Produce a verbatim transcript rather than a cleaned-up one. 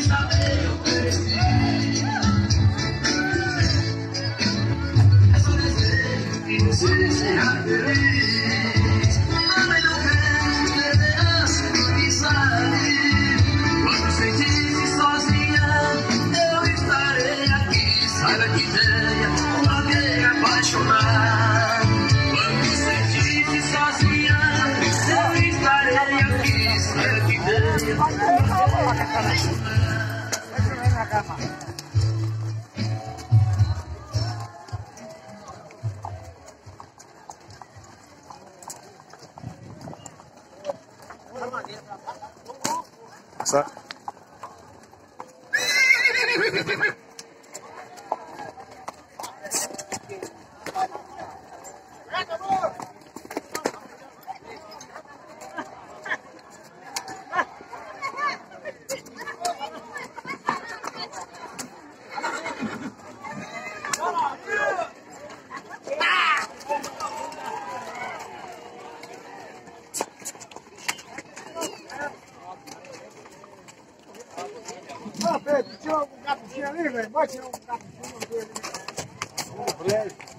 saber eu cresci. É só desejo que você seja feliz. Também não quero liderança que sabe. Quando sentir-se sozinha, eu estarei aqui. Saiba que venha uma vez apaixonar. Quando sentir-se sozinha, eu estarei aqui. Saiba que venha uma vez apaixonar. Sa Não, Pedro, tinha um capuchinho ali, velho. Vai tirar um capuchinho ali.